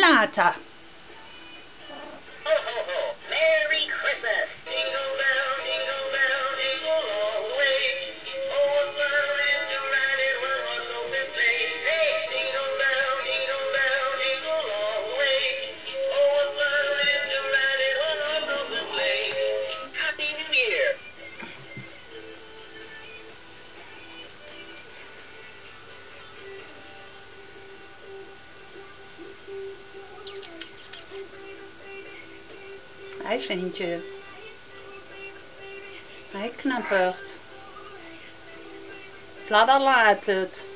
Renata. Merry Christmas! Jingle bell, jingle bell, jingle all the way. Oh, what fun it is to ride in one-horse open sleigh. Hey, jingle bell, jingle all the way. Oh, what fun it is to ride in one-horse open sleigh. Happy New Year! Hij vindt je. Hij knappert. Fladder laat het.